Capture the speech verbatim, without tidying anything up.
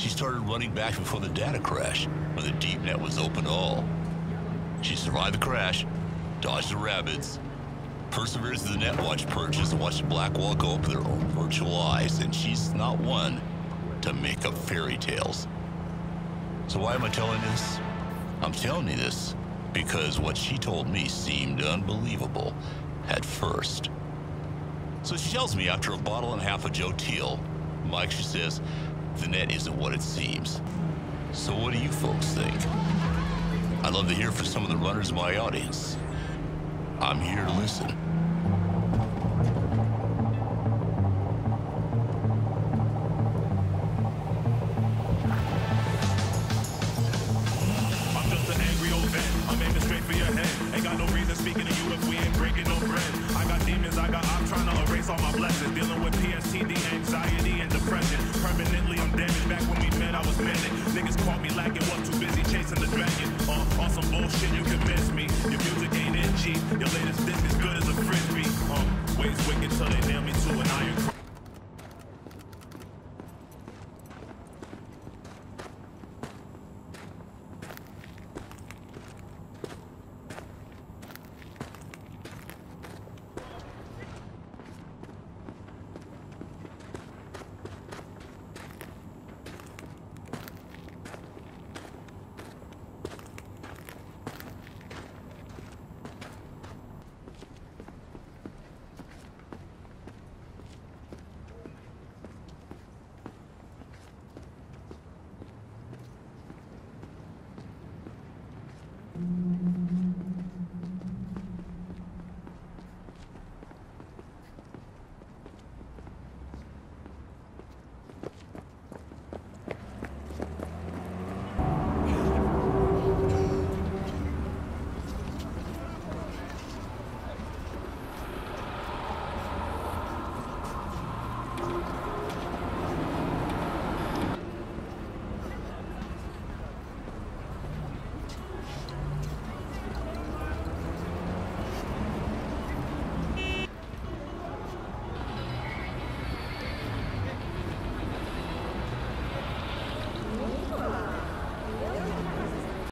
She started running back before the data crash, when the deep net was open to all. She survived the crash, dodged the rabbits, persevered through the Netwatch purchase, and watched the black wall go up with her own virtual eyes, and she's not one to make up fairy tales. So why am I telling this? I'm telling you this because what she told me seemed unbelievable at first. So she tells me after a bottle and a half of Joe Teal, Mike, she says, the net isn't what it seems. So what do you folks think? I'd love to hear from some of the runners in my audience. I'm here to listen. All my blessings, dealing with P S T D, anxiety, and depression. Permanently, I'm damaged. Back when we met, I was manic. Niggas caught me lacking, was too busy chasing the dragon. Uh, on some bullshit, you can miss me. Your music ain't in G. Your latest disc is good as a frisbee. Uh, ways wicked till they